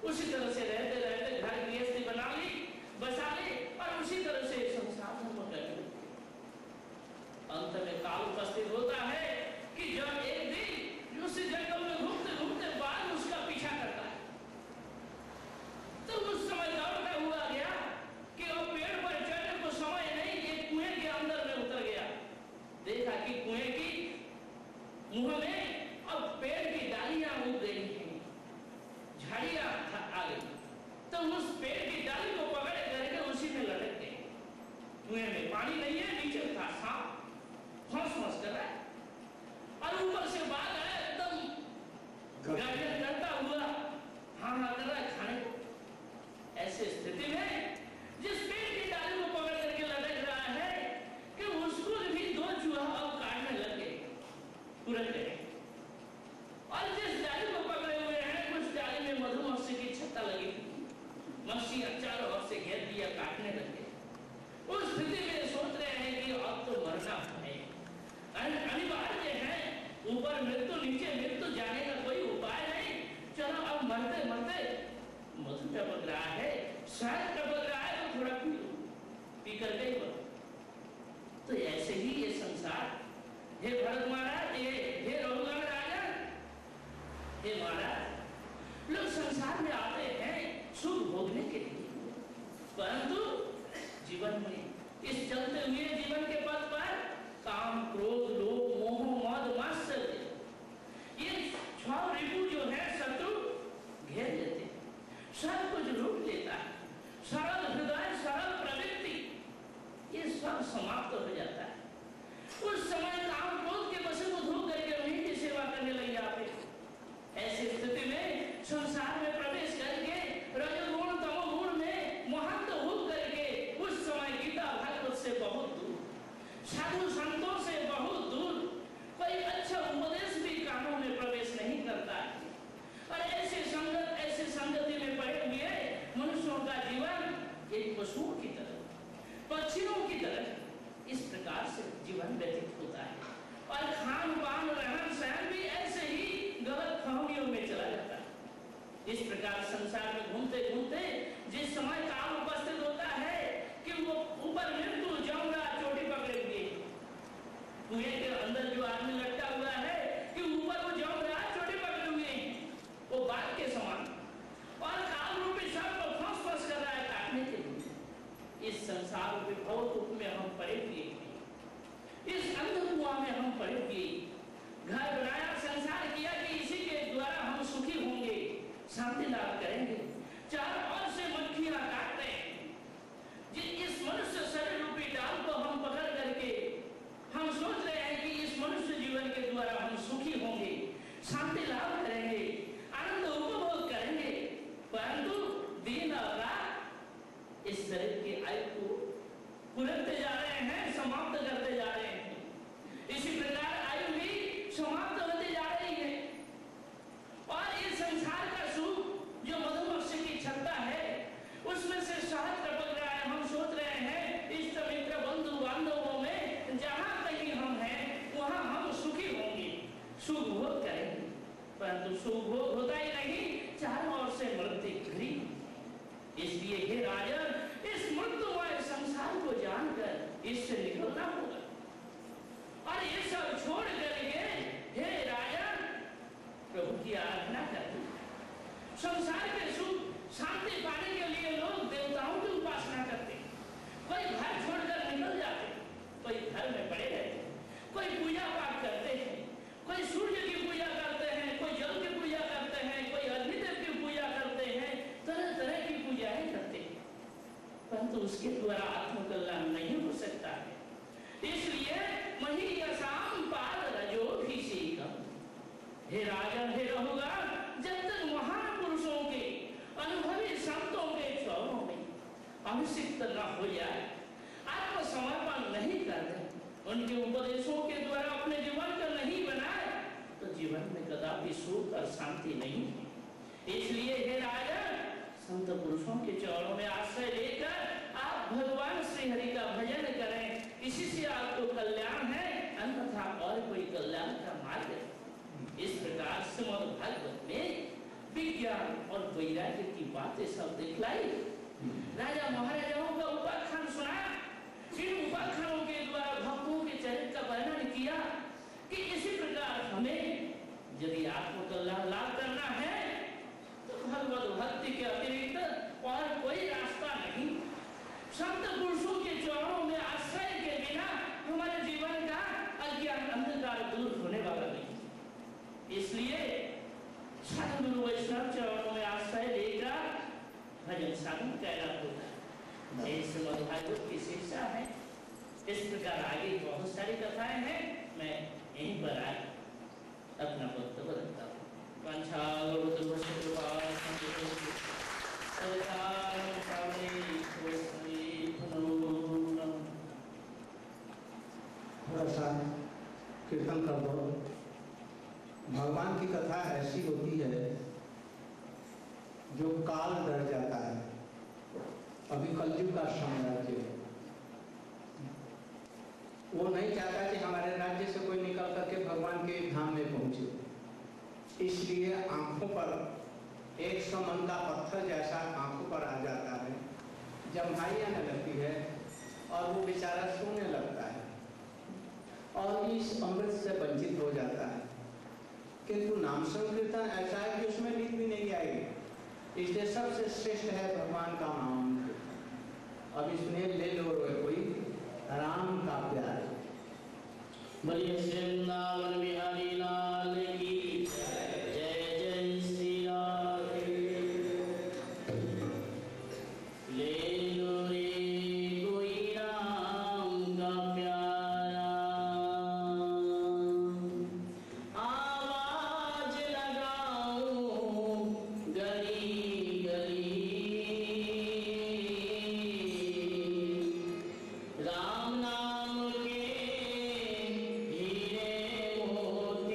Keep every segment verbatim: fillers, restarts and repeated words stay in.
उसी तरह से रहते रहते घर गृहस्थी बना ली, बसा ली और उसी तरह से संसार धर्म करने लगे। अंत में काल उपस्थित होता है कि जब एक दिन उस जंगल में घूमते घूमते बाघ उसका पीछा करता है, तो उस समय दौड़ता हुआ गया कि वो पेड़ पर चढ़ने को समय नहीं, ये कुएं के अंदर में उतर गया। देखा कि कुएं की मुंह में अब पेड़ की डालियां उग गई हैं, झाड़ियां आ गई, तो उस पेड़ की डाली को पकड़ करके उसी में लटक गए। कुएं में पानी नहीं है, नीचे था सांप फंस फंस कर रहा है और ऊपर से बाघ आया एकदम गाड़ियां करता हुआ हाँ हाँ कर रहा है खाने को। ऐसे स्थिति में जिस पेड़ की डाली को पकड़ करके लटक रहा है कि उसको भी दो चूहा अब काटने लग गए, तुरंत गए। और जिस डाली को पकड़े हुए हैं उस डाली में मधुमक्खी की छत्ता लगी थी, मक्खियां चारों ओर से घेर दिया, काटने लगे। उस स्थिति में सोच रहे हैं कि अब तो मरना है, अनिवार्य है, ऊपर मृत्यु नीचे मृत्यु, जाने का कोई उपाय नहीं, चलो अब मरते मरते मधु टपक रहा है, शायद टपक रहा है तो थोड़ा पी लो, पी कर गई बनो। तो ऐसे ही ये संसार, हे भरत महाराज, हे हे रघुगण राजा, हे महाराज, लोग संसार में आते हैं सुख भोगने के लिए, परंतु जीवन में इस चलते हुए जीवन के पथ पर काम, क्रोध, लोभ, मोह, मद, मात्सर्य, ये छह रिपु जो है शत्रु घेर लेते हैं, सब कुछ लूट लेता है। सरल हृदय, सरल प्रवृत्ति, ये सब समाप्त हो जाता है। उस समय काम क्रोध के वश में धो करके उन्हीं की सेवा करने लग जाते। ऐसी स्थिति में संसार में प्रवेश करके रजोगुण तमोगुण में महंत हो करके उस समय गीता भागवत से बहुत दूर, साधु संतों से बहुत दूर, कोई अच्छा उपदेश भी कानों में प्रवेश नहीं करता है। और ऐसे संगत ऐसे संगति में पड़े हुए मनुष्यों का जीवन एक पशुओं की तरह, पक्षियों की तरह इस प्रकार से जीवन व्यतीत होता है। और खान पान रहन सहन भी ऐसे ही गलत फहमियों में चला जाता है। इस प्रकार संसार में घूमते घूमते जिस समय काल उपस्थित होता है कि वो ऊपर मृत्यु जाऊंगा चोटी पकड़े हुए, कुएं के अंदर जो आदमी लटका हुआ है कि ऊपर वो जाऊंगा चोटी पकड़े हुए, वो बाघ के समान, और काल रूपी सर्प को फंस फंस कर रहा है काटने के लिए। इस संसार रूपी भवकूप में हम पड़े हुए हैं, इस अंधकुआं में हम पड़े हुए, घर बनाया, संसार किया कि इसी के द्वारा हम सुखी होंगे, शांति लाभ करेंगे, चारों ओर से मक्खियां काट रहे हैं। इस मनुष्य शरीर रूपी डाल को हम पकड़ करके हम सोच रहे हैं कि इस मनुष्य जीवन के द्वारा हम सुखी होंगे, शांति लाभ करेंगे, आनंद उपभोग करेंगे, परंतु दिन और रात इस शरीर के आयु को कुरेदते जा रहे हैं, समाप्त करते जा रहे हैं। इसी प्रकार आयु भी समाप्त होती जा रही है। और ये संसार का सुख जो मधुमक्खी की छत्ता है उसमें से शहद टपक रहा है। हम सोच रहे हैं इष्ट मित्र बंधु बांधवों में जहां कहीं हम हैं वहां हम सुखी होंगे, सुख भोग करेंगे, परंतु सुख भोग होता ही नहीं, चारों ओर से मृत्यु घिरी। इसलिए हे राजन, इस मृत्युमय संसार को जानकर इससे निकलना होगा और ये सब छोड़ करके हे राजन प्रभु की आराधना करते। संसार के सुख शांति पाने के लिए लोग देवताओं की उपासना करते, कोई घर छोड़कर निकल जाते, कोई घर में पड़े रहते, कोई पूजा पाठ करते हैं, कोई सूर्य की पूजा करते हैं, कोई जल की पूजा करते हैं, कोई अग्निदेव की पूजा करते हैं, तरह तरह की पूजाएं करते हैं, परंतु उसके द्वारा आत्मकल्याण नहीं हो सकता है। इसलिए मही यशाम पाद रजोभिषेकम, हे राजन, हे रघुगण, जब तक महान पुरुषों के अनुभवी संतों के चरणों में अभिषिक्त न हो जाए, आत्मसमर्पण नहीं कर दे, उनके उपदेशों के द्वारा अपने जीवन को नहीं बनाए, तो जीवन में कदापि सुख और शांति नहीं है। इसलिए हे राजन, संत पुरुषों के चरणों में आश्रय लेकर आप भगवान श्री हरि का भजन करें, इसी से आपको कल्याण है, अन्यथा और कोई कल्याण का मार्ग है। इस प्रकार श्रीमद् भागवत में विज्ञान और वैराग्य की बातें सब दिखलाई। राजा महाराजाओं का उपाख्यान सुना। इन उपाख्यानों के द्वारा भक्तों के चरित्र का वर्णन किया कि इसी प्रकार हमें यदि आत्म कल्याण लाभ करना है तो भगवत भक्ति के अतिरिक्त और कोई रास्ता नहीं। संत पुरुषों के चरणों में आश्रय के बिना हमारे जीवन का अज्ञान अंधकार दूर होने वाला नहीं। इसलिए साधु गुरु वैष्णव चरणों में आश्रय लेकर भजन साधन करना होगा। इस मधुभागवत की शिक्षा है। इस प्रकार आगे बहुत सारी कथाएं हैं, मैं यहीं पर आज अपना वक्तव्य रखता हूँ। थोड़ा सा कीर्तन कर दो। भगवान की कथा ऐसी होती है जो काल डर जाता है। अभी कलयुग का साम्राज्य है, वो नहीं चाहता कि हमारे राज्य से कोई निकल करके भगवान के धाम में पहुंचे। इसलिए आंखों पर एक सौ मन का पत्थर जैसा आंखों पर आ जाता है, जम्हाई आने लगती है और वो बेचारा सोने लगता है और इस अमृत से वंचित हो जाता है। किंतु नाम संकीर्तन ऐसा है कि उसमें नींद भी नहीं आएगी। इसलिए सबसे श्रेष्ठ है भगवान का नाम। अब इसमें ले लो कोई राम का प्यार। बोलिए श्री वृंदावन बिहारी लाल की जय जय श्री राधे। ले लो रे कोई राम का प्यारा, आवाज लगाओ गली गली, राम नाम के हीरे मोती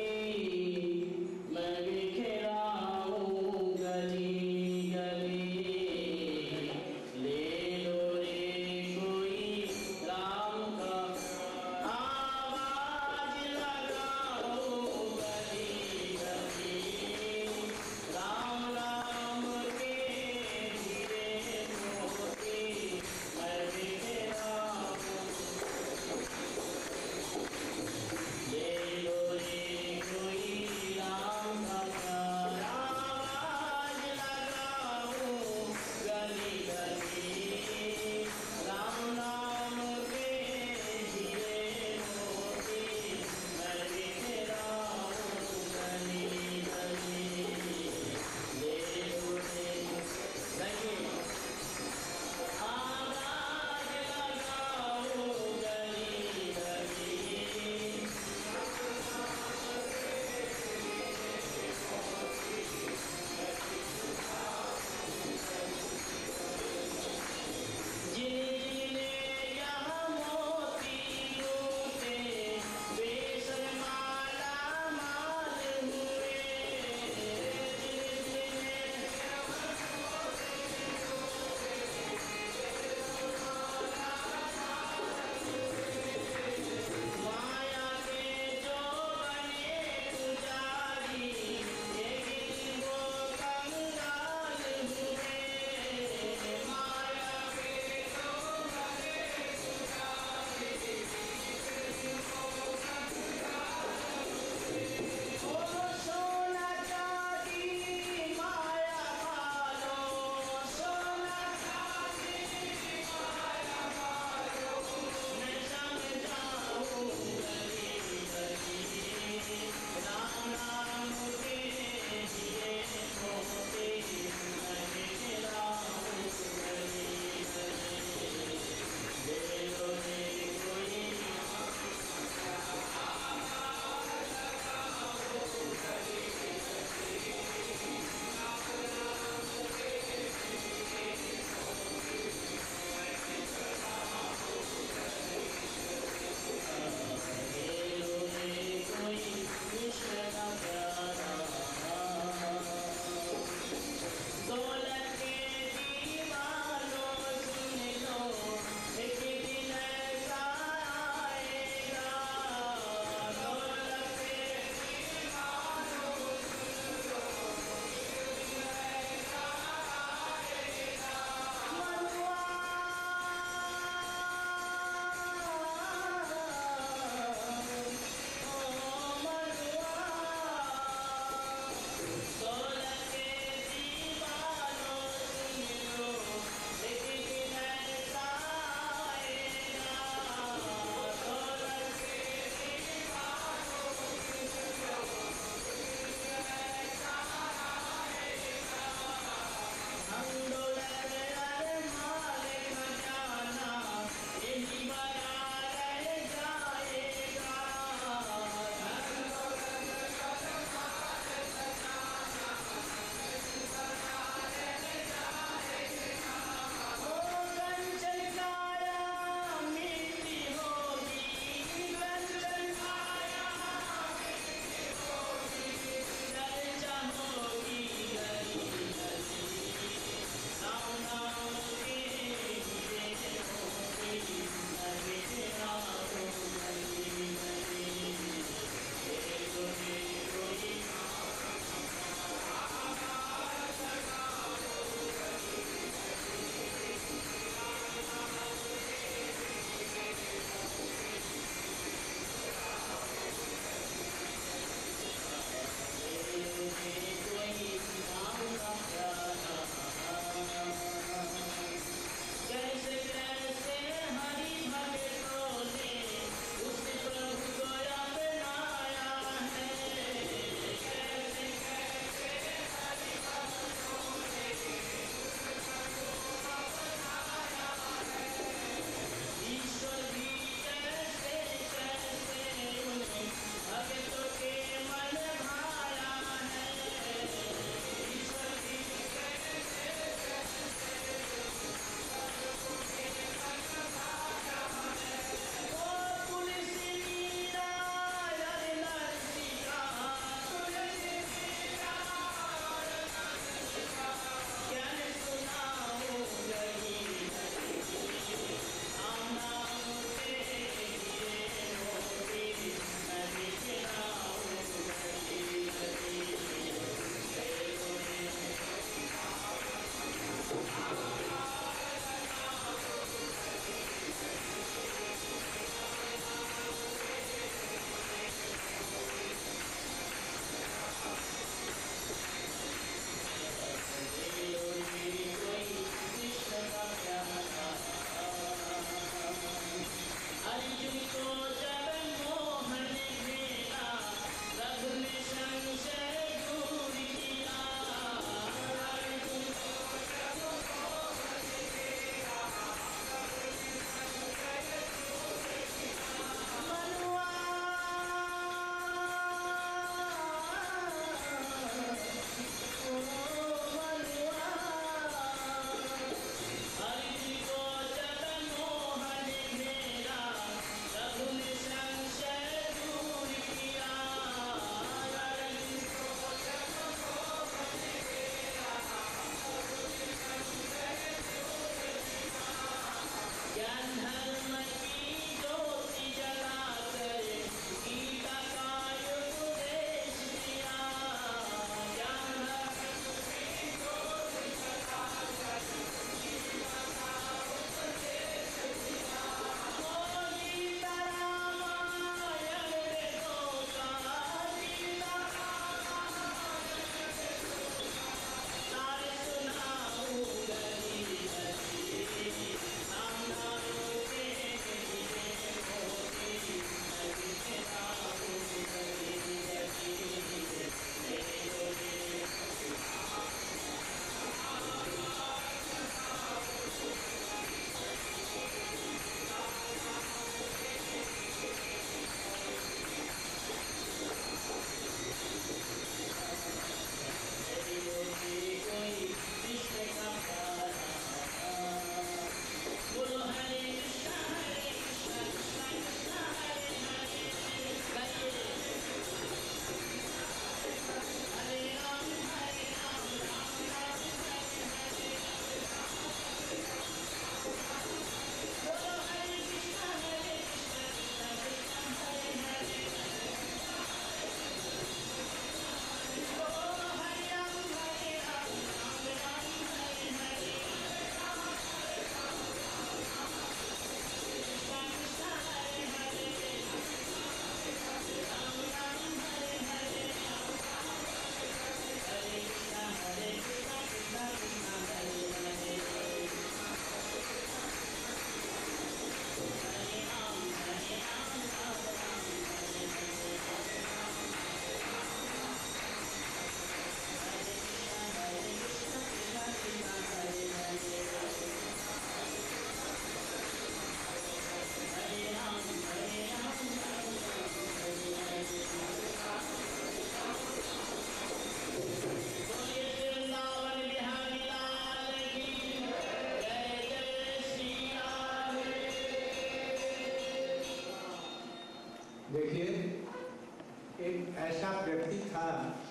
देखिए, एक ऐसा व्यक्ति था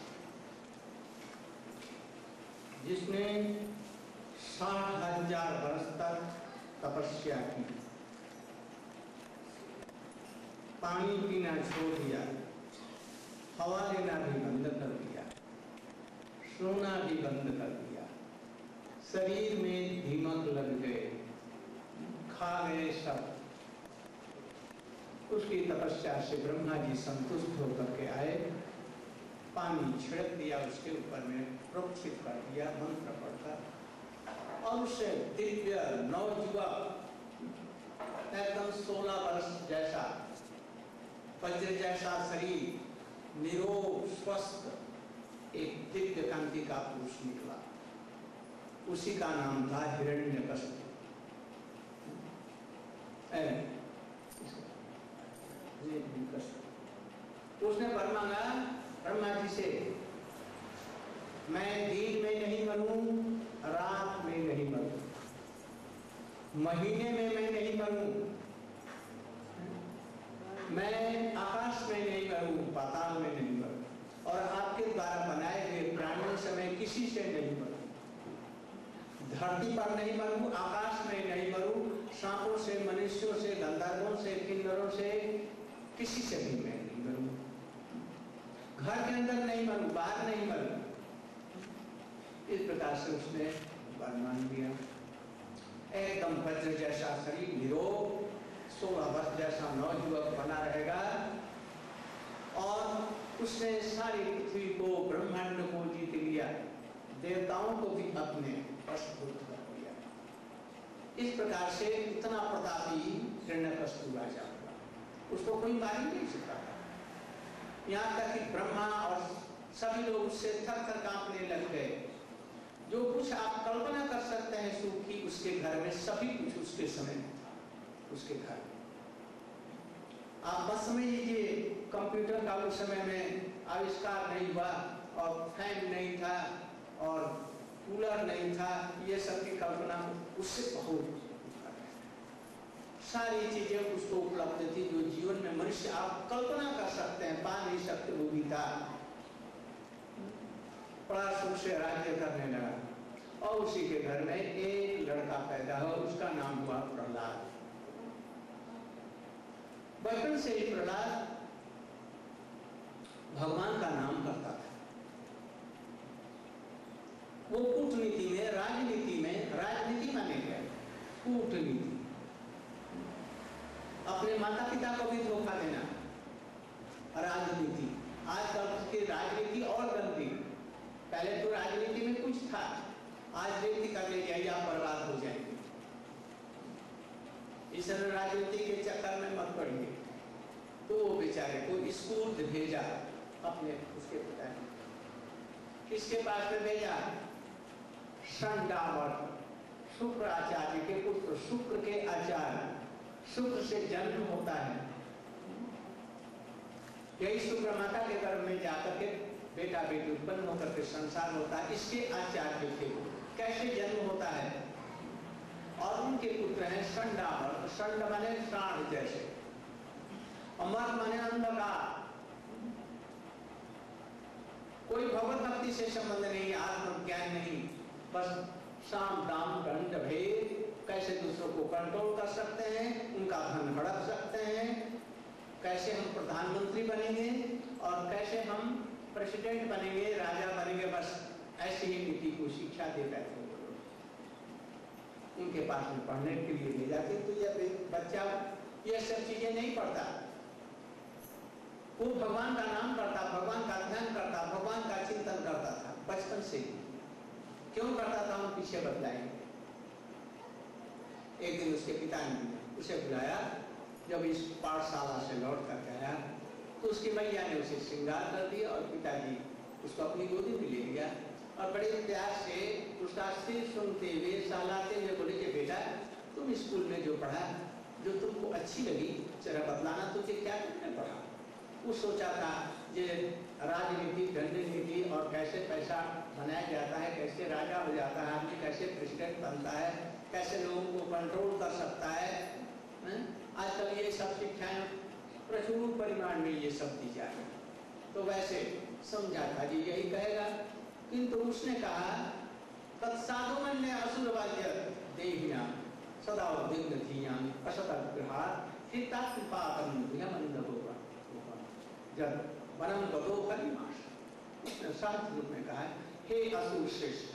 जिसने साठ हजार वर्ष तक तपस्या की, पानी पीना छोड़ दिया, हवा लेना भी बंद कर दिया, सोना भी बंद कर दिया, शरीर में दीमक लग गए, खा गए सब। उसकी तपस्या से ब्रह्मा जी संतुष्ट होकर के आए, पानी छिड़क दिया उसके ऊपर में, प्रोक्षित कर दिया मंत्र पढ़कर, और उसे दिव्य नवयुवक एकदम सोलह वर्ष जैसा वज्र जैसा शरीर, निरोग स्वस्थ एक दिव्य कांति का पुरुष निकला। उसी का नाम था हिरण्यकश्यप। उसने वर मांगा ब्रह्मा जी से, मैं दिन में नहीं मरूं, रात में नहीं मरूं, महीने में मैं नहीं मरूं, मैं आकाश में नहीं मरूं, पाताल में नहीं मरूं, और आपके द्वारा बनाए हुए प्राणियों से मैं किसी से नहीं मरूं, धरती पर नहीं मरूं, आकाश में नहीं मरूं, सांपों से, मनुष्यों से, गंधर्वों से, किन्नरों से, किसी से भी मैं नहीं मरूं, घर के अंदर नहीं मरूं, बाहर नहीं मरूं। इस प्रकार से उसने वर मान लिया। एकदम वज्र जैसा शरीर, निरोग, सोलह वर्ष जैसा नवयुवक बना रहेगा, और उसने सारी पृथ्वी को, ब्रह्मांड को जीत लिया, देवताओं को भी अपने वशभूत कर लिया। इस प्रकार से इतना प्रतापी हिरण्यकश्यप राजा हुआ, उसको कोई मार ही नहीं सकता था। यहाँ तक कि ब्रह्मा और सभी लोग उससे थर थर कांपने लग गए। जो कुछ आप कल्पना कर सकते हैं सुख की, उसके घर में सभी कुछ उसके समय में था, उसके घर में। आप बस समझ लीजिए, कंप्यूटर का उस समय में आविष्कार नहीं हुआ, और फैन नहीं था, और कूलर नहीं था, ये सब की कल्पना उससे बहुत सारी चीजें उसको उपलब्ध थी जो जीवन में मनुष्य आप कल्पना कर सकते हैं, पा नहीं सकते, वो भी था। बड़ा सुख से राज्य करने लगा, और उसी के घर में एक लड़का पैदा हुआ, उसका नाम हुआ प्रहलाद। बचपन से ही प्रहलाद भगवान का नाम करता था। वो कूटनीति में, राजनीति में, राजनीति माने गया कूटनीति, अपने माता पिता को भी धोखा देना, राजनीति। आजकल की राजनीति और गंदी, पहले तो राजनीति में कुछ था, आज व्यक्ति करने जाइए आप बर्बाद हो जाएंगे। इस राजनीति के चक्कर में मत पड़िए। तो वो बेचारे को स्कूल भेजा अपने उसके पिता ने, किसके पास में भेजा? संडावर, शुक्र आचार्य के पुत्र, शुक्र के आचार्य। शुक्र से जन्म होता है, यही शुक्र माता के गर्भ में जाकर के बेटा बेटी उत्पन्न होकर के संसार होता है। इसके आचार्य थे। कैसे जन्म होता है? और उनके पुत्र हैं संडावर। संड माने साढ़ जैसे, अमर माने अंधकार। कोई भगवत भक्ति से संबंध नहीं, आत्मज्ञान नहीं, बस साम दाम दंड भेद, कैसे दूसरों को कंट्रोल कर सकते हैं, उनका धन हड़प सकते हैं, कैसे हम प्रधानमंत्री बनेंगे और कैसे हम प्रेसिडेंट बनेंगे, राजा बनेंगे, बस ऐसी ही नीति को शिक्षा देता है। उनके पास में पढ़ने के लिए ले जाते, तो यह बच्चा ये सब चीजें नहीं पढ़ता, वो भगवान का नाम करता, भगवान का ध्यान करता, भगवान का चिंतन करता था बचपन से। क्यों करता था हम पीछे बतलाएंगे। एक दिन उसके पिता ने उसे बुलाया, जब इस पाठशाला से लौट कर गया तो उसकी मैया ने उसे श्रृंगार कर दिया और पिताजी उसको अपनी गोदी में ले लिया और बड़े प्यार से उसका सिर सुनते हुए सहलाते हुए बोले कि बेटा तुम स्कूल में जो पढ़ा, जो तुमको अच्छी लगी, जरा बतलाना तुझे क्या तुमने पढ़ा। वो सोचा था ये राजनीति, रणनीति और कैसे पैसा बनाया जाता है, कैसे राजा हो जाता है आदमी, कैसे प्रेसिडेंट बनता है, कैसे लोगों को कंट्रोल कर सकता है। आजकल ये सब शिक्षाएं प्रचुर परिमाण में ये सब दी जाए। तो वैसे समझा था जी यही कहेगा, किंतु उसने कहा तत्साधुमन्य असुरवाद्य देहिया सदा उद्विग्न धियां असतग्रहात् हितात्पातम भयमंदभोगा जब वनम गतो फलिमाश। उसने साथ रूप में कहा हे असुर श्रेष्ठ,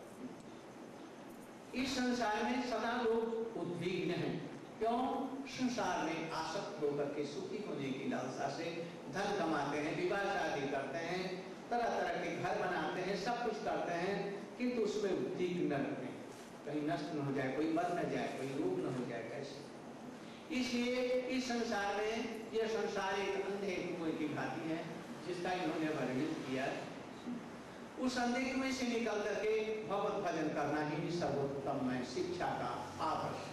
इस संसार में सदा लोग उद्विग्न हैं। क्यों? संसार में आसक्त होकर के सुखी होने की लालसा से धन कमाते हैं, विवाह शादी करते हैं, तरह तरह के घर बनाते हैं, सब कुछ करते हैं, किंतु उसमें उद्विग्न रहते हैं, कहीं नष्ट न हो जाए, कोई मर न जाए, कोई रोग न हो जाए, कैसे। इसलिए इस संसार में यह संसार एक अंधे कुएं की भांति है जिसका इन्होंने वर्णन किया। उस अंधे कुएं से निकल करके भगवत भजन करना ही सर्वोत्तम है, शिक्षा का आदर्श।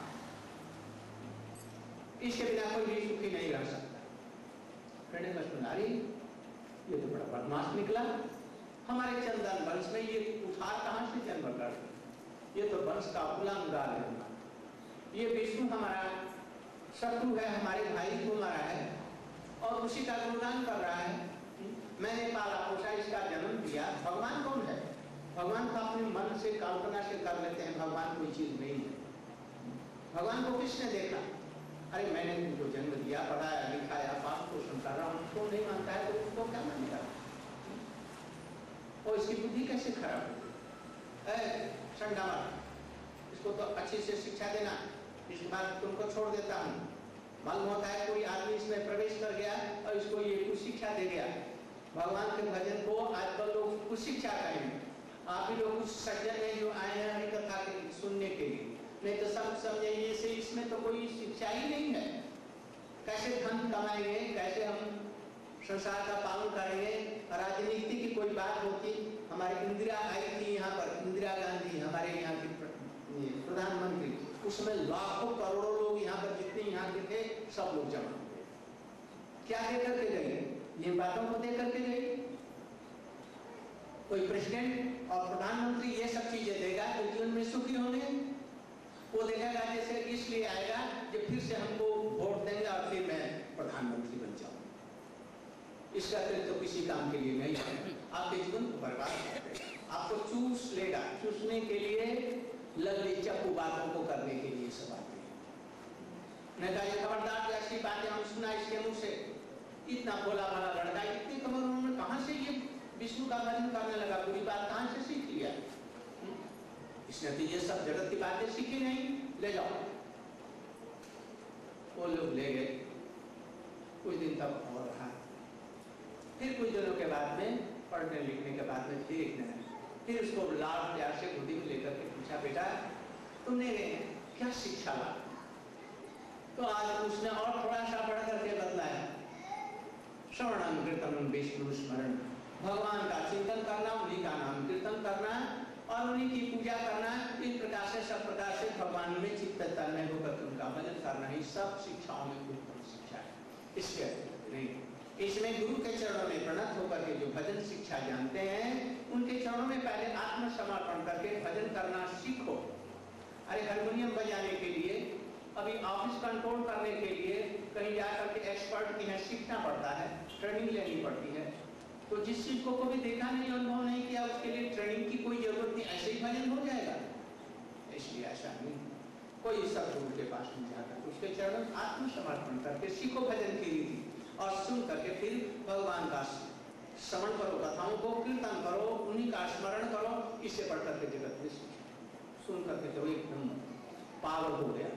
इसके बिना कोई भी सुखी नहीं रह सकता। सुनारी ये तो बड़ा बदमाश निकला, हमारे चंदन वंश में ये उठार कहां से जन्म कर, ये तो वंश का उल्लंघन है हमारा, ये विष्णु हमारा शत्रु है, हमारे भाई को मारा है और उसी का गुणगान कर रहा है। मैंने पाला पोसा, इसका जन्म दिया। भगवान कौन है? भगवान को अपने मन से कल्पना से कर लेते हैं, भगवान कोई चीज नहीं है। भगवान को किसने देखा? अरे मैंने तुमको जन्म दिया, पढ़ाया लिखाया, पालन पोषण कर रहा हूँ, उसको नहीं मानता है तो उसको क्या मानेगा? और इसकी बुद्धि कैसे खराब होगी? इसको तो अच्छी से शिक्षा देना, इसके बाद तुमको छोड़ देता हूँ। मालूम होता है कोई आदमी इसमें प्रवेश कर गया और इसको ये कुछ शिक्षा दे गया। भगवान के भजन को आजकल लोग कुछ शिक्षा करेंगे। आप ही लोग कुछ सज्जन हैं जो आए हैं हरी कथा सुनने के लिए, नहीं तो सब समझेंगे से इसमें तो कोई शिक्षा ही नहीं है। कैसे धन कमाएंगे, कैसे हम संसार का पालन करेंगे। राजनीति की कोई बात होती, हमारी इंदिरा आई थी यहाँ पर, इंदिरा गांधी हमारे यहाँ की प्रधानमंत्री, उसमें लाखों करोड़ों लोग यहाँ पर जितने यहाँ के थे सब लोग जमा हुए। क्या दे करके गए? ये बातों को दे करके गए। कोई प्रेसिडेंट और प्रधानमंत्री ये सब चीजें देगा तो जीवन में सुखी होंगे। वो देखेगा जैसे इसलिए आएगा कि फिर से हमको वोट देंगे और फिर मैं प्रधानमंत्री बन जाऊंगा। इसका तो किसी काम के लिए नहीं है, आपके जीवन को बर्बाद कर देगा, आपको चूस लेगा। चूसने के लिए लगली चप्पू बातों को करने के लिए सब आते हैं। मैं कहा खबरदार, ऐसी बातें हम सुना इसके मुंह से। इतना भोला भाला लड़का, इतनी कमर उन्होंने कहां से ये विष्णु का भजन करने लगा? पूरी बात कहां से सीख लिया इसने? तो ये सब जगत की बातें सीखी नहीं, ले जाओ। वो लोग ले गए, कुछ दिन तक और रहा। फिर कुछ दिनों के बाद में पढ़ने लिखने के बाद में फिर एक दिन फिर उसको लाल प्यार से गोदी में लेकर के पूछा, बेटा तुमने क्या शिक्षा ला? तो आज उसने और थोड़ा सा बढ़ करके बदलाया। श्रवणम कीर्तनम विष्णु स्मरण, भगवान का चिंतन करना, उन्हीं का नाम कीर्तन करना और उन्हीं की पूजा करना। इस प्रकार से सब प्रकार से भगवान में चित्त तन्मय होकर उनका भजन करना ही सब शिक्षाओं में उत्तम शिक्षा है। इसके अतिरिक्त नहीं। इसमें गुरु के चरणों में प्रणत होकर के जो भजन शिक्षा जानते हैं उनके चरणों में पहले आत्मसमर्पण करके भजन करना सीखो। अरे हारमोनियम बजाने के लिए, अभी ऑफिस कंट्रोल करने के लिए कहीं जाकर के एक्सपर्ट की है सीखना पड़ता है, ट्रेनिंग लेनी पड़ती है। तो जिस चीज को कभी देखा नहीं, अनुभव नहीं किया, उसके लिए ट्रेनिंग की कोई जरूरत नहीं, ऐसे ही भजन हो जाएगा। इसलिए ऐसा नहीं, कोई सतगुरु के पास नहीं जाकर उसके चरण आत्मसमर्पण करके सीखो भजन की रीति और सुन करके फिर भगवान का श्रवण करो, कथाओं को कीर्तन करो, उन्हीं का स्मरण करो। इससे बढ़कर के जगत में सुन करके तो एकदम पागल हो गया,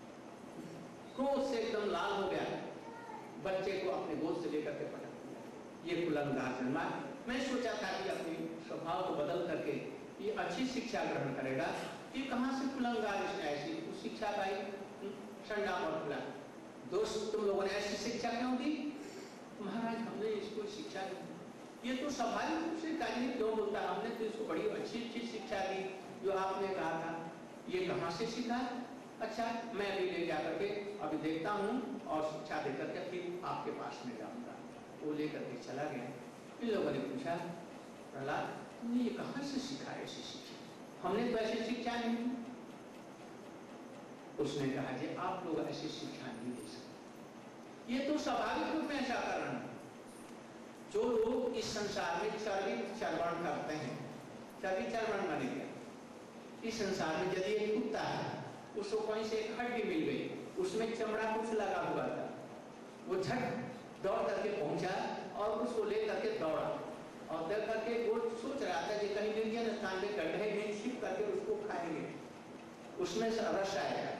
क्रोध से एकदम लाल हो गया, बच्चे को अपने गोद से लेकर के पटक दिया। ये कुलंगार जन्मा। मैं सोचा था कि अपने स्वभाव को बदल करके ये अच्छी शिक्षा ग्रहण करेगा। ये कहां से कुलंगार इसने ऐसी कुछ शिक्षा पाई? ठंडा और खुला दोस्त, तुम लोगों ने ऐसी शिक्षा क्यों दी? महाराज हमने इसको शिक्षा दी, ये तो स्वाभाविक रूप से कार्य क्यों बोलता है? हमने तो इसको बड़ी अच्छी अच्छी शिक्षा दी जो आपने कहा था। ये कहां से सीखा? अच्छा मैं भी ले जाकर के अभी देखता हूँ और शिक्षा देकर के फिर आपके पास में जाऊंगा। वो लेकर के चला गया। इन लोगों ने पूछा, प्रहलाद तुमने ये कहां से सीखा ऐसी शिक्षा? हमने तो ऐसी शिक्षा नहीं। उसने कहा कि आप लोग ऐसी शिक्षा नहीं दे सकते, ये तो स्वाभाविक रूप में ऐसा कर रहे हैं। जो लोग इस संसार में चर्बी चर्वण करते हैं, चर्बी चर्वण माने क्या? इस संसार में यदि एक कुत्ता है, उसको कहीं से एक हड्डी मिल गई, उसमें चमड़ा कुछ लगा हुआ था, वो झट दौड़ करके पहुंचा और उसको ले करके दौड़ा और देख करके वो सोच रहा था कि कहीं निर्जन स्थान में गड्ढे में छिप करके उसको खाएंगे, उसमें से रस आएगा।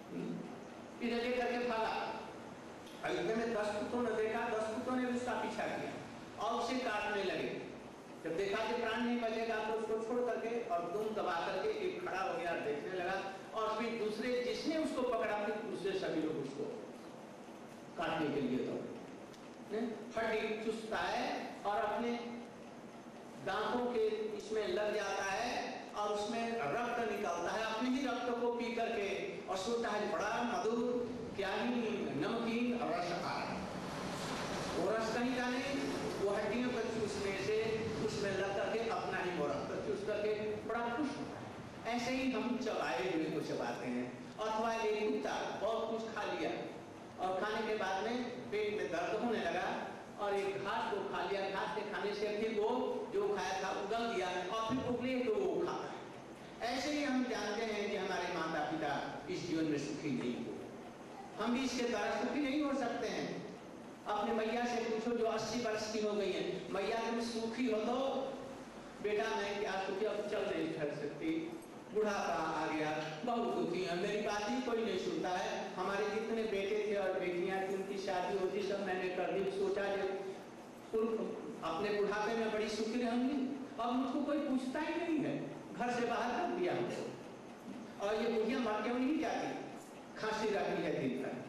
फिर ले करके भागा। अयोध्या में दस कुत्तों ने देखा, दस कुत्तों ने उसका पीछा किया और उसे काटने लगे। जब देखा कि प्राण नहीं बचेगा तो उसको छोड़ करके और दुम दबा करके एक खड़ा हो गया, देखने लगा और फिर दूसरे जिसने उसको पकड़ा फिर दूसरे सभी लोग उसको काटने के लिए दौड़े। हड्डी चुसता है और अपने दांतों के इसमें लग जाता है और उसमें रक्त निकलता है, अपने ही रक्त को पी करके और सोचता है बड़ा मधुर क्या ही नमकीन रस आ रहा है। वो रस कहीं का नहीं, वो हड्डियों पर चूसने से उसमें लग करके अपना ही वो रक्त चूस करके बड़ा खुश होता है। ऐसे ही हम चबाए हुए को चबाते हैं। अथवा एक कुत्ता बहुत कुछ खा लिया और खाने के बाद में पेट में दर्द होने लगा और एक घास को खा लिया, घास के खाने से फिर वो जो खाया था उगल दिया और फिर उगले तो वो खाता है। ऐसे ही हम जानते हैं कि हमारे माता पिता इस जीवन में सुखी नहीं हो, हम भी इसके द्वारा सुखी नहीं हो सकते हैं। अपने मैया से पूछो जो अस्सी वर्ष की हो गई है, मैया तुम सुखी हो तो बेटा मैं क्या सुखी, अब चल नहीं कर सकती, बुढ़ापा आ गया, बहुत दुखी है, मेरी बात ही कोई नहीं सुनता है। हमारे जितने बेटे थे और बेटियां थी उनकी शादी होती सब मैंने कर दी, सोचा जब अपने बुढ़ापे में बड़ी सुखी रहूंगी, अब मुझको कोई पूछता ही नहीं है, घर से बाहर कर दिया हमको। और ये बुढ़िया मर क्यों नहीं जाती, खांसी रखी है दिन भर,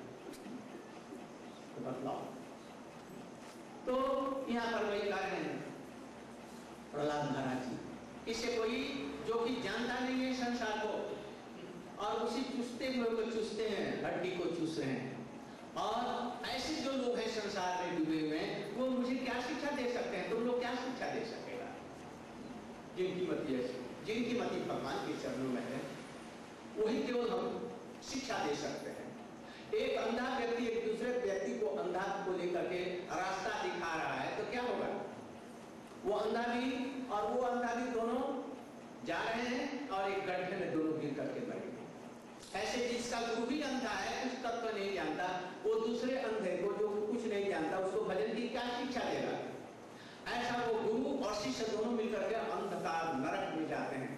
तो बतलाओ। तो यहाँ पर वही कारण है प्रहलाद महाराज जी, इसे कोई जो कि जानता नहीं है संसार को और उसी चूसते हुए को चूसते हैं, हड्डी को चूस रहे हैं। और ऐसे जो लोग हैं संसार में डूबे हुए हैं, वो मुझे क्या शिक्षा दे सकते हैं? तुम लोग क्या शिक्षा दे सकेगा? जिनकी मति ऐसी, जिनकी मति भगवान के चरणों में है, वही केवल हम शिक्षा दे सकते हैं। एक अंधा व्यक्ति एक दूसरे व्यक्ति को अंधा को लेकर के रास्ता दिखा रहा है तो क्या होगा? वो अंधा भी और वो अंधा भी दोनों जा रहे हैं और एक गड्ढे में दोनों गिर करके मरेंगे। ऐसे जिसका गुरु भी अंधा है, कुछ तत्व तो नहीं जानता, वो दूसरे अंधे को जो कुछ नहीं जानता उसको भजन की क्या शिक्षा देगा? ऐसा वो गुरु और शिष्य दोनों मिलकर के अंधकार नरक में जाते हैं।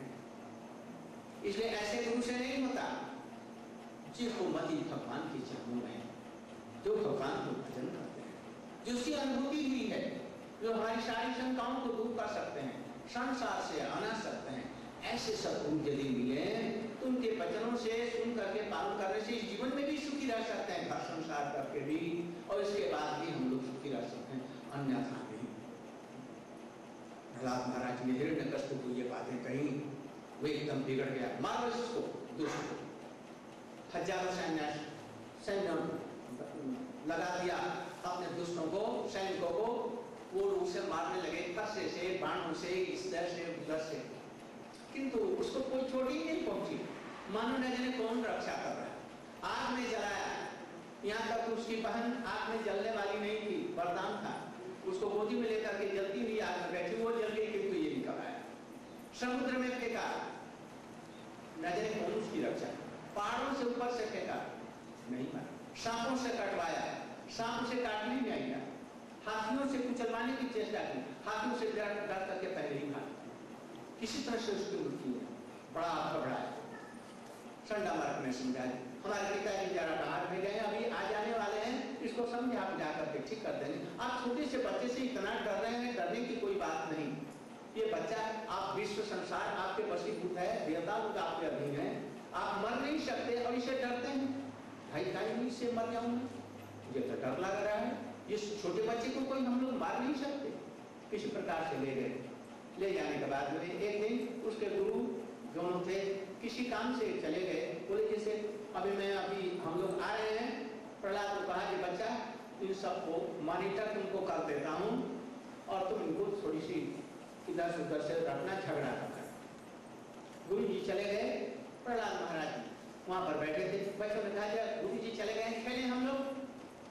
इसलिए ऐसे गुरु से नहीं होता जिसको मति भगवान के चरणों में, जो भगवान को भजन करते हैं, जिसकी अनुभूति हुई है, जो हमारी सारी शंकाओं को दूर कर सकते हैं, संसार से आना सकते हैं। ऐसे सद्गुरु यदि मिले तो उनके वचनों से सुन करके पालन करने से इस जीवन में भी सुखी रह सकते हैं, घर संसार करके भी, और इसके बाद भी हम लोग सुखी रह सकते हैं, अन्यथा नहीं। प्रहलाद महाराज ने हिरण्यकश्यप को ये बातें कही, वो एकदम बिगड़ गया, मारो इसको, दुष्ट को। हजारों सैन्य सैन्य लगा दिया अपने दुष्टों को, सैनिकों को, वो उसे मारने लगे फरसे से, बाणों से, इस दर से उधर से, किंतु उसको कोई चोट ही नहीं पहुंची। मानो न जाने कौन रक्षा कर रहा है। आग में जलाया, यहाँ तक उसकी बहन आग में जलने वाली नहीं थी, वरदान था, उसको गोदी में लेकर के जलती हुई आग में बैठी, वो जल गई किंतु ये निकल आया। समुद्र में फेंका, न जाने कौन उसकी रक्षा। पहाड़ों से ऊपर से फेंका, नहीं मारा। सांपों से कटवाया, सांप से काटने नहीं आएगा। हाथियों से कुचलवाने की चेष्टा की, हाथियों से डर डर करके पहले ही भाग, किसी तरह से उसकी मृत्यु है। बड़ा घबराया, संडा मार्ग में समझाया, हमारे पिताजी जरा बाहर भेजे हैं, अभी आ जाने वाले हैं, इसको समझा बुझा करके ठीक कर देंगे। आप छोटे से बच्चे से इतना डर रहे हैं, डरने की कोई बात नहीं। ये बच्चा, आप विश्व संसार आपके वशीभूत है, देवता लोग आपके अधीन है, आप मर नहीं सकते और इसे डरते हैं। भाई कहीं इससे मर जाऊंगा, मुझे तो डर लग रहा है। ये छोटे बच्चे को कोई हम लोग मार नहीं सकते। किसी प्रकार से ले गए, ले जाने के बाद में एक दिन उसके गुरु दोनों थे, किसी काम से चले गए, बोले जैसे अभी मैं अभी हम लोग आ रहे हैं। प्रहलाद को कहा कि बच्चा इन सबको मॉनिटर तुमको कर देता हूँ और तुम इनको थोड़ी सी इधर से उधर से रखना, झगड़ा करना। गुरु जी चले गए, प्रहलाद महाराज वहां पर बैठे थे। बच्चों ने कहा गुरु जी चले गए, खेले हम लोग।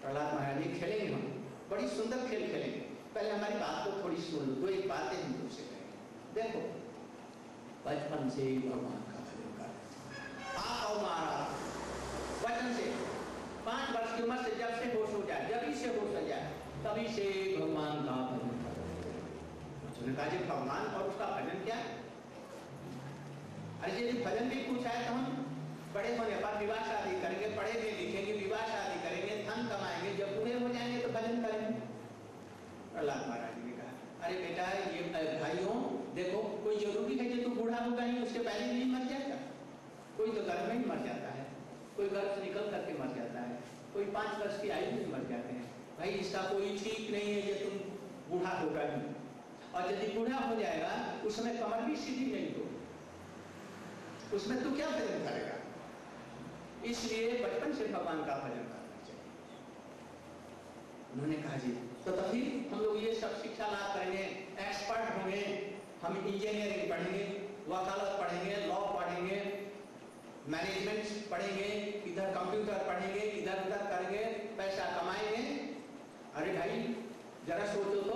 प्रहलाद महाराज जी खेलेंगे, हम बड़ी सुंदर खेल खेलेंगे। पहले हमारी बात को थोड़ी सुन लो, दो एक बातें हम तुमसे कहेंगे। देखो, बचपन से ही भगवान का भजन कर आप और महाराज बचपन से पांच वर्ष की उम्र से जब से होश हो जाए, जब ही से होश हो जाए, तभी से भगवान का भजन कर। उन्होंने कहा जी भगवान और उसका भजन क्या है? अरे यदि भजन भी पूछा है तो हम बड़े होने पर विवाह शादी करेंगे, पढ़ेंगे लिखेंगे, विवाह शादी करेंगे, धन कमाएंगे, जब बूढ़े हो जाएंगे तो भजन करेंगे। प्रहलाद महाराज ने कहा अरे बेटा ये भाइयों देखो, कोई जरूरी है कि तू बूढ़ा होगा ही उसके पहले नहीं मर जाएगा। कोई तो गर्भ में ही मर जाता है, कोई गर्भ से निकल करके मर जाता है, कोई पांच वर्ष की आयु में मर जाते हैं। भाई इसका कोई ठीक नहीं है कि तुम बूढ़ा होगा ही, और यदि बूढ़ा हो जाएगा उसमें कमर भी सीधी नहीं होगी, उसमें तू क्या भजन करेगा? इसलिए बचपन से भगवान का भजन करना चाहिए। उन्होंने कहा जी तो तभी हम लोग ये सब शिक्षा लाभ करेंगे, एक्सपर्ट होंगे, हम इंजीनियरिंग पढ़ेंगे, वकालत पढ़ेंगे, लॉ पढ़ेंगे, मैनेजमेंट पढ़ेंगे, इधर कंप्यूटर पढ़ेंगे, इधर उधर करेंगे, पैसा कमाएंगे। अरे भाई जरा सोचो तो,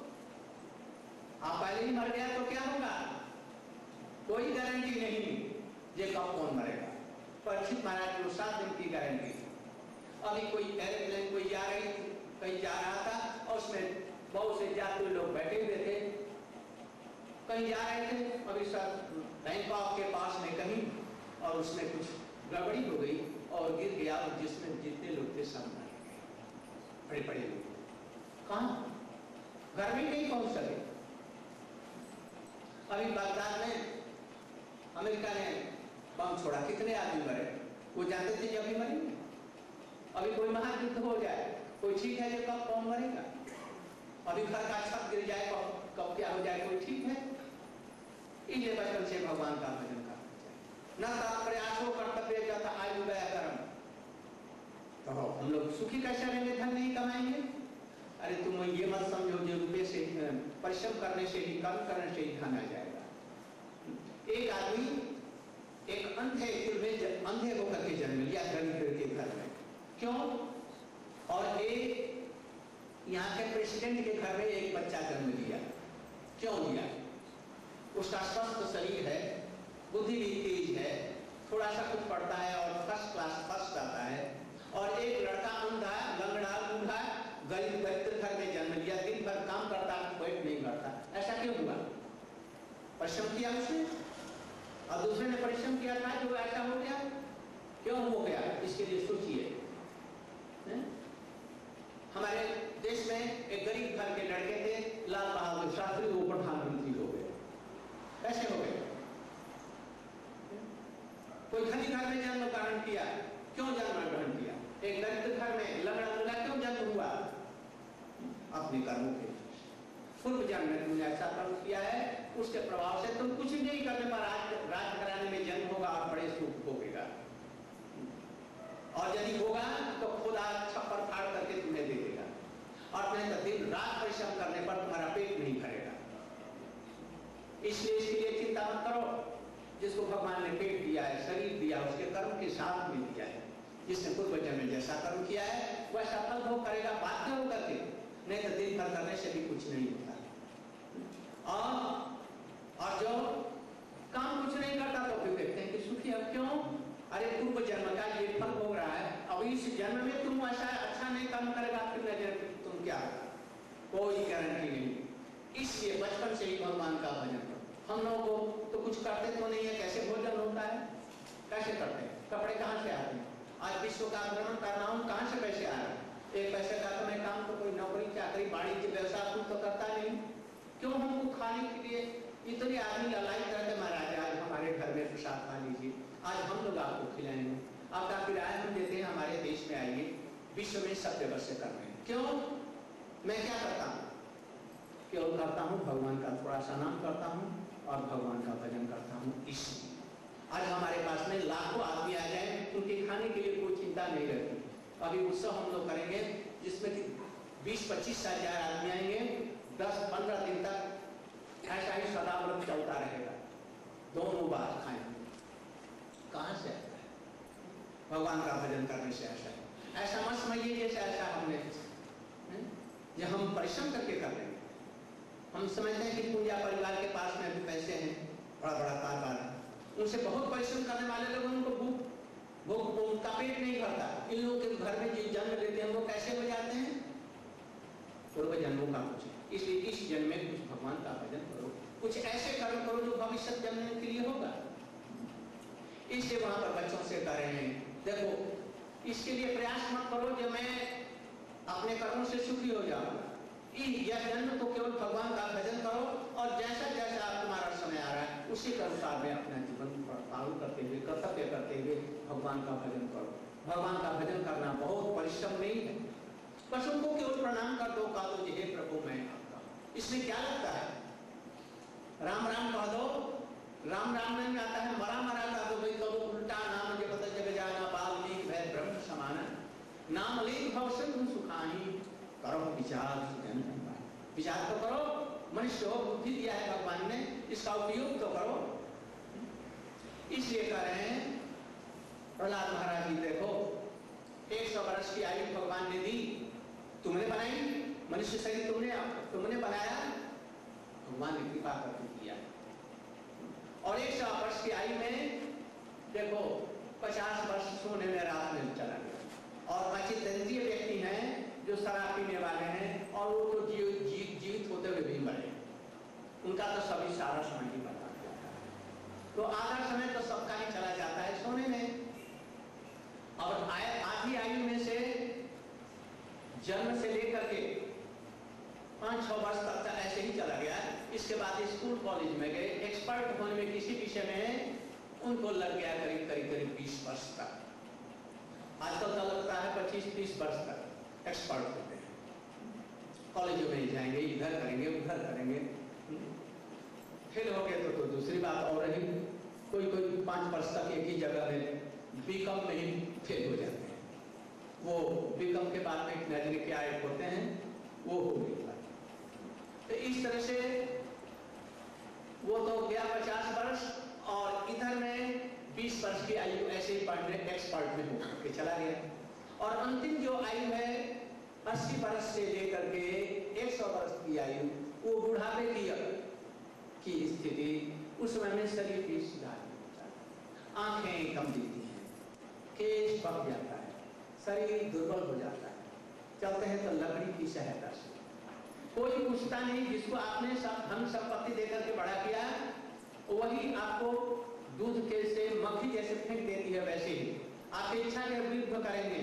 आप पहले ही मर गया तो क्या होगा? कोई गारंटी नहीं ये कब कौन मरेगा। परीक्षित महाराज को सात दिन की गारंटी। अभी कोई एयरप्लेन कोई जा रही कहीं जा रहा था और उसमें बहुत से यात्री लोग बैठे हुए थे, कहीं जा रहे थे, अभी सब बैंकॉक के पास में कहीं, और उसमें कुछ गड़बड़ी हो गई और गिर गया, और जिसमें जितने लोग थे सब मर गए, बड़े बड़े लोग। कहाँ? घर में नहीं पहुंच सके। अभी बगदाद में अमेरिका ने बम छोड़ा, कितने आदमी मरे? वो जानते थे जब भी मरेंगे। अभी कोई महायुद्ध हो जाए, कोई ठीक है ये कब कौन मरेगा? अभी घर का छत गिर जाए कब कब क्या हो जाए, कोई ठीक है? इसलिए बचपन से भगवान का भजन करना चाहिए। न प्रयासों कर्तव्य जाता आयु गया कर्म, तो हम लोग सुखी कैसे रहेंगे? धन नहीं कमाएंगे। अरे तुम ये मत समझो जो रुपये से परिश्रम करने से ही, कर्म करने से ही धन आ जाएगा। एक आदमी एक अंधे में अंधे होकर के जन्म लिया गरीब के घर में, क्यों? और एक यहाँ के प्रेसिडेंट के घर में एक बच्चा जन्म लिया, क्यों लिया? उसका स्वस्थ शरीर है, बुद्धि भी तेज है, थोड़ा सा कुछ पढ़ता है और फर्स्ट क्लास फर्स्ट आता है। और एक लड़का अंधा, लंगड़ा, बूढ़ा, गरीब दरिद्र घर में जन्म लिया, दिन भर काम करता, वेट नहीं करता। ऐसा क्यों हुआ? परिश्रम किया उसने, और दूसरे ने परिश्रम किया था जो ऐसा हो गया। क्यों हो गया? इसके लिए सोचिए। हमारे देश में एक गरीब घर के लड़के थे, लाल बहादुर शास्त्री, वो प्रधानमंत्री हो गए। कैसे हो गए? कोई धनी घर में जन्म ग्रहण किया, क्यों जन्म ग्रहण किया? एक दरिद्र घर में लंगड़ा लंगड़ा क्यों जन्म हुआ? अपने कर्मों के पूर्व जन्म में तुमने ऐसा कर्म किया है, उसके प्रभाव से तुम कुछ नहीं करने पर आज राज घराने में जन्म होगा और बड़े सुख भोगेगा। और यदि होगा तो खुदा छप्पर फाड़ करके तुम्हें दे देगा, और नहीं तो दिन रात परिश्रम करने पर तुम्हारा पेट नहीं भरेगा। इसलिए इसके लिए चिंता मत करो। जिसको भगवान ने पेट दिया है, शरीर दिया, उसके कर्म के साथ में दिया है। जिसने पूर्व जन्म में जैसा कर्म किया है वैसा फल भोग करेगा, बाध्य होकर के, नहीं तो दिन भर करने से भी कुछ नहीं होता। और और जो काम कुछ नहीं करता तो फिर देखते हैं कि सुखी है। क्यों? अरे पूर्व जन्म का ये फल भोग रहा है, अब इस जन्म में तुम ऐसा अच्छा नहीं काम करेगा, फिर नजर तुम क्या होगा? कोई गारंटी नहीं। इसलिए बचपन से ही भगवान का भजन करो। हम लोगों को तो कुछ करते तो नहीं है, कैसे भोजन होता है? कैसे करते हैं? कपड़े कहाँ से आते हैं? आज विश्व का भ्रमण कर रहा हूँ, कहाँ से पैसे आ रहे हैं? एक पैसे का तो मैं काम तो कोई नौकरी चाकरी वाणिज्य व्यवसाय कुछ तो करता नहीं। क्यों हमको खाने के लिए इतने आदमी ललाई करते, महाराज आज हमारे घर में प्रसाद खा लीजिए, आज हम लोग आपको खिलाएंगे, आपका किराया हम देते हैं, हमारे देश में आइए। विश्व में सब जगह से कर रहे हैं। क्यों? मैं क्या करता हूँ? क्यों करता हूँ? भगवान का थोड़ा सा नाम करता हूँ और भगवान का भजन करता हूँ। इसलिए आज हमारे पास में लाखों आदमी आ जाए, उनके खाने के लिए कोई चिंता नहीं रहती। अभी उत्सव हम लोग करेंगे जिसमें कि बीस पच्चीस हजार आदमी आएंगे, दस पंद्रह दिन तक ऐसा ही सदाव्रत चलता रहेगा, दोनों बार खाएंगे। कहाँ से आता है? भगवान का भजन करने से ऐसा है। ऐसा मत समझिए जैसे ऐसा हमने जो हम परिश्रम करके कर लेंगे। हम समझते हैं कि पूजा परिवार के पास में भी पैसे हैं, बड़ा बड़ा कारोबार है, उनसे बहुत परिश्रम करने वाले लोग, उनको भूख भूख उनका पेट नहीं भरता। इन लोगों के घर में जो जन्म लेते हैं वो कैसे हो जाते हैं? पूर्व जन्मों का कुछ। इसलिए इस जन्म में कुछ भगवान का भजन करो, कुछ ऐसे कर्म करो जो भविष्य जन्म के लिए होगा। इसलिए वहां पर बच्चों से कह रहे हैं, देखो इसके लिए प्रयास मत करो जो मैं अपने कर्मों से सुखी हो जाऊंगा। यह जन्म तो केवल भगवान का भजन करो और जैसा जैसा तुम्हारा समय आ रहा है उसी के अनुसार में अपना जीवन पालन करते हुए, कर्तव्य करते हुए भगवान का भजन करो। भगवान का भजन करना बहुत परिश्रम नहीं है, बस उनको केवल प्रणाम कर दो, कह दो हे प्रभु मैं आपका। इसमें क्या लगता है? राम राम कह दो, राम राम नहीं आता है, मरा मरा कह दो भाई, करो उल्टा नाम जपत जग जाना बाल्मीकि भय ब्रह्म समाना, नाम लेख भवसंग सुखाही करो विचार। विचार तो करो, मनुष्य हो, बुद्धि दिया है भगवान ने, इसका उपयोग तो करो। इसलिए कह रहे हैं प्रहलाद महाराज जी, देखो एक सौ वर्ष की आयु भगवान ने दी, तुमने बनाई मनुष्य शरीर, तुमने तुमने बनाया, भगवान ने कृपा करके किया। और एक सौ वर्ष की आयु में देखो पचास वर्ष सोने में रात में चला गया। और अचिंतनीय व्यक्ति हैं जो शराब पीने वाले हैं और वो तो जीव जीवित जीवित होते हुए भी मरे, उनका तो सभी सारा समय ही बर्बाद जाता है। तो आधा समय तो सबका ही चला जाता है सोने में। और आधी आयु में से जन्म से लेकर के पाँच छह वर्ष तक का ऐसे ही चला गया। इसके बाद स्कूल कॉलेज में गए, एक्सपर्ट होने में किसी विषय में उनको लग गया करीब करीब करीब बीस वर्ष तक। आजकल तो लगता है पच्चीस तीस वर्ष तक एक्सपर्ट होते हैं। कॉलेजों में जाएंगे, इधर करेंगे उधर करेंगे, फेल हो गए तो, तो दूसरी बात और रही। कोई कोई पाँच वर्ष तक एक ही जगह में बीकॉम में ही फेल हो जाते हैं। वो बीकॉम के बाद में नजर के आए होते हैं, वो हो गई। तो इस तरह से वो तो गया पचास वर्ष और इधर में बीस वर्ष की आयु ऐसे ही पढ़ने एक्सपर्ट में होकर के चला गया। और अंतिम जो आयु है अस्सी वर्ष से लेकर के एक सौ वर्ष की आयु, वो बुढ़ापे की की स्थिति, उस समय में शरीर भी सुधार होता है, आंखें कम दिखती हैं, केश पक जाता है, शरीर दुर्बल हो जाता है, चलते हैं तो लकड़ी की सहायता से। कोई पूछता नहीं, जिसको आपने सब धन संपत्ति देकर के बड़ा किया वही आपको दूध के से मक्खी जैसे फेंक देती है, वैसे ही आप इच्छा के विरुद्ध करेंगे,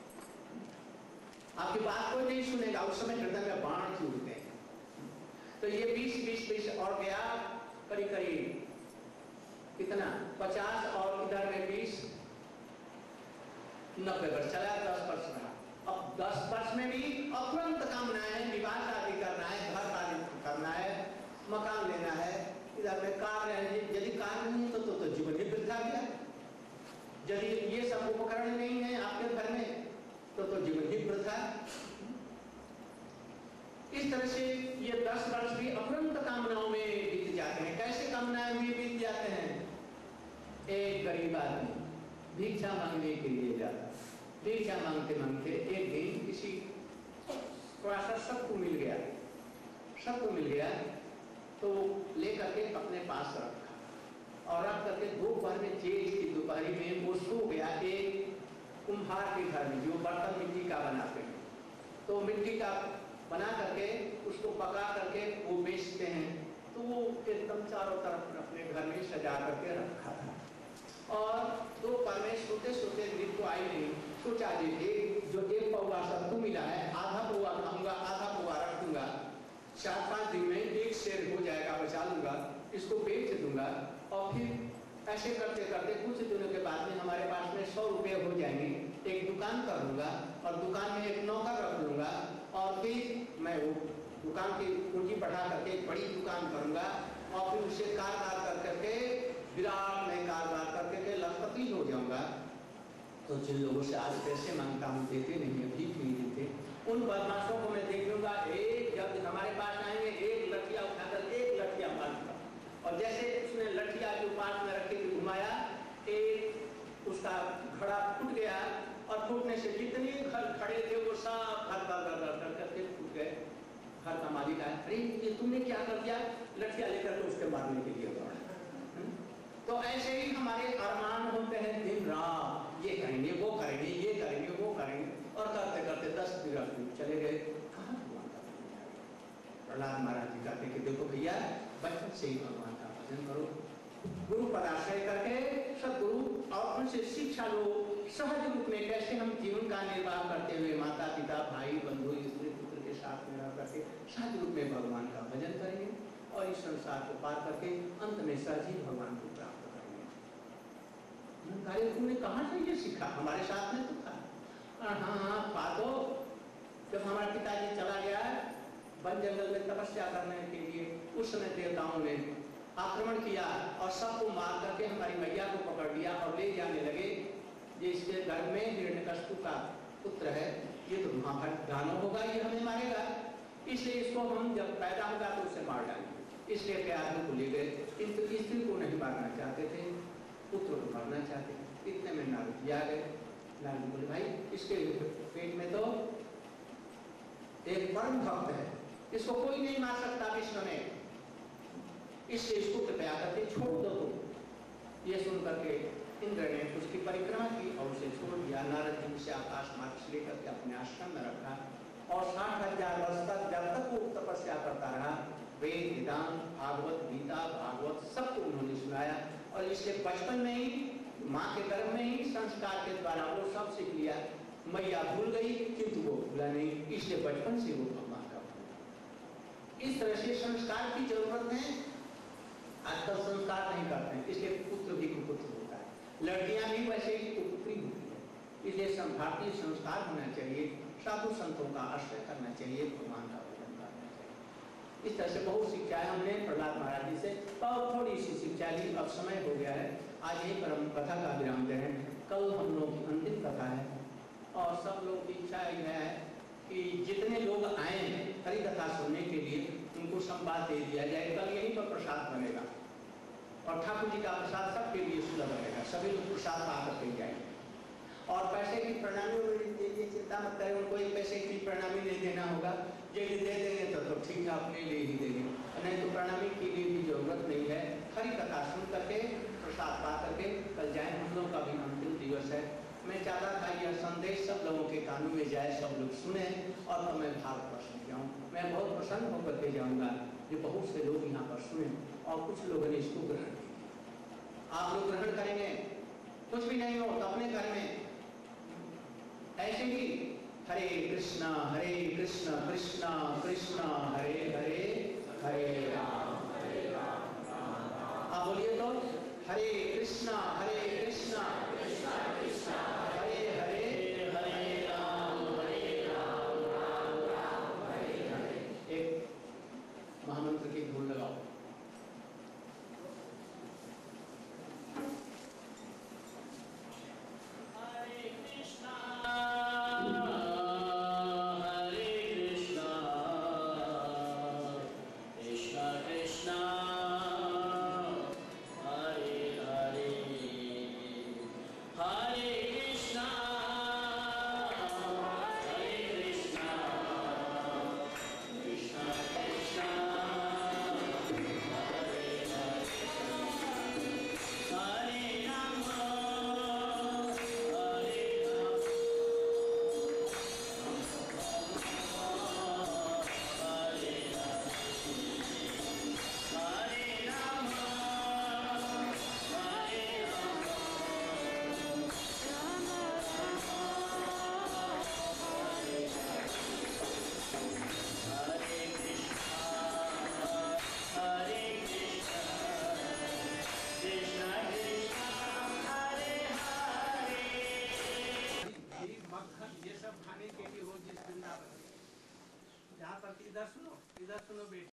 आपकी बात कोई नहीं सुनेगा, उस समय हृदय में बाण छूटते हैं। तो ये बीस बीस बीस और गया करीब करीब कितना पचास और इधर में बीस नब्बे वर्ष चला, दस वर्ष रहा। अब दस वर्ष में भी अफुरंत कामनाएं, विवाह शादी करना है, घर शादी करना है, मकान लेना है, इधर में कार है, यदि कार नहीं है तो, तो, तो जीवन ही वृथा गया। यदि ये सब उपकरण नहीं है आपके घर में तो तो जीवन ही वृथा। इस तरह से ये दस वर्ष भी अफुरंत कामनाओं में बीत जाते हैं। कैसे कामनाएं भी बीत जाते हैं? एक गरीब आदमी भिक्षा मांगने के लिए जाता, भिक्षा मांगते मांगते एक दिन किसी थोड़ा सा सबको मिल गया, सबको मिल गया तो लेकर के अपने पास रखा और रख करके दोपहर में जेठ की दोपहरी में वो सो गया एक कुम्हार के घर में, जो बर्तन मिट्टी का बनाते हैं। तो मिट्टी का बना करके उसको पका करके वो बेचते हैं, तो वो एकदम चारों तरफ अपने घर में सजा करके रखा था। और दोपहर में सोते सोते नींद तो आई नहीं, सोचा जी एक जो एक पौवा सत्तू मिला है, आधा पौवा खाऊंगा, आधा पौवा रख दूंगा, चार पांच दिन में एक शेर हो जाएगा, बचा लूंगा, इसको बेच दूंगा। और फिर ऐसे करते करते कुछ दिनों के बाद में हमारे पास में सौ रुपये हो जाएंगे, एक दुकान कर लूंगा और दुकान में एक नौकर रख लूंगा और फिर मैं वो दुकान की पूंजी बढ़ा करके एक बड़ी दुकान करूंगा और फिर उसे कारोबार कर करके विराट में कारोबार करके के लखपति हो जाऊंगा। तो जिन लोगों से आज पैसे मांगता हूँ देते नहीं है, भीख नहीं देते, उन बदमाशों को मैं देख लूंगा, एक जब हमारे पास आएंगे एक लठिया उठाकर एक लठिया मारूंगा। और जैसे उसने लठिया जो पास में रखे थे घुमाया, एक उसका घड़ा फूट गया और फूटने से जितनी है, अरे ये तुमने क्या कर दिया, लठिया लेकर के उसके मारने के लिए दौड़ा। तो ऐसे ही हमारे अरमान होते हैं दिन रात, ये करेंगे वो करेंगे ये करेंगे वो करेंगे, और करते करते दस दिन चले गए, कहाँ भगवान का भजन करेंगे। प्रहलाद महाराज जी कहते कि देखो भैया, बचपन से ही भगवान का भजन करो, गुरु पर आश्रय करके सदगुरु और उनसे शिक्षा लो, सहज रूप में कैसे हम जीवन का निर्वाह करते हुए माता पिता भाई बंधु स्त्री पुत्र के साथ में रह करके सहज रूप में भगवान का भजन करेंगे, और इस संसार को पार करके अंत में सहज ही भगवान को प्राप्त करेंगे। तुमने कहाँ से ये सीखा, हमारे साथ में तो था। हाँ हाँ पादो, जब हमारा पिताजी चला गया वन जंगल में तपस्या करने के लिए, उस समय देवताओं ने आक्रमण किया और सबको मार करके हमारी मैया को पकड़ लिया और ले जाने लगे, जिसके घर में हिरण्यकश्यप का पुत्र है, ये तो महाभारत दानव होगा, ये हमें मारेगा, इसलिए इसको हम जब पैदा होगा तो उसे मार डालेंगे। इसलिए प्यादों को ले गए, किंतु स्त्री को नहीं मारना चाहते थे, पुत्र को मारना चाहते थे। इतने में नारद जी आ गए। नारद बोले भाई इसके पेट में तो एक परम भक्त है, इसको कोई नहीं मार सकता विश्व में, इसलिए इसको कृपया करके छोड़ दो तुम। ये सुन करके इंद्र ने उसकी परिक्रमा की और उसे छोड़ दिया। नारद जी उसे आकाश मार्ग से लेकर के अपने आश्रम में रखा और साठ हजार वर्ष तक जब तक वो तपस्या करता रहा, वेद वेदांत भागवत गीता भागवत सबको उन्होंने सुनाया, और इसलिए बचपन में ही माँ के गर्भ में ही संस्कार के द्वारा वो सब सीख लिया। मैया भूल गई किंतु वो भूला नहीं, इसलिए बचपन से वो भगवान का भूला। इस तरह से संस्कार की जरूरत है। आजकल संस्कार नहीं करते हैं, इसलिए पुत्र भी कुपुत्र होता है, लड़कियां भी वैसे ही कुपुत्री होती है। इसलिए भारतीय संस्कार होना चाहिए, साधु संतों का आश्रय करना चाहिए, भगवान का भजन करना चाहिए। इस तरह से बहुत शिक्षाएं हमने प्रहलाद महाराज जी से और थोड़ी सी शिक्षा ली। अब समय हो गया है, आज यही पर हम कथा का विराम दे रहे हैं। कल हम लोग की अंतिम कथा है और सब लोग की इच्छा यह है कि जितने लोग आए हैं हरि कथा सुनने के लिए उनको संवाद दे दिया जाए। कल यहीं पर प्रसाद बनेगा और ठाकुर जी का प्रसाद सबके लिए सुलभ रहेगा, सभी लोग प्रसाद पाकर के जाएंगे। और पैसे की प्रणामी के लिए चिंता मत करें, उनको एक पैसे की प्रणामी नहीं देना होगा, यदि दे देंगे तो, तो ठीक है अपने लिए ही देंगे, नहीं तो प्रणामी के लिए भी जरूरत नहीं है। हरि कथा सुन करके प्रसाद पा करके कल जाए। हम लोग का भी अंतिम दिवस है। मैं चाहता था यह संदेश सब लोगों के कानों में जाए, सब लोग सुने और तो मैं भारतवर्ष में जाऊँ। मैं बहुत प्रसन्न होकर के जाऊँगा जो बहुत से लोग यहाँ पर सुने और कुछ लोगों ने इसको ग्रहण किया। आप लोग ग्रहण करेंगे, कुछ भी नहीं हो तो अपने घर में ऐसे ही हरे कृष्णा हरे कृष्णा कृष्णा कृष्णा हरे हरे हरे राम हरे राम आप बोलिए तो हरे कृष्णा हरे कृष्णा कृष्णा कृष्णा हरे हरे हरे राम हरे राम राम राम हरे हरे। एक महामंत्र की धूल लगाओ। ये सब खाने के लिए हो जिस वृंदावन, जहाँ पर इधर सुनो इधर सुनो बेटी।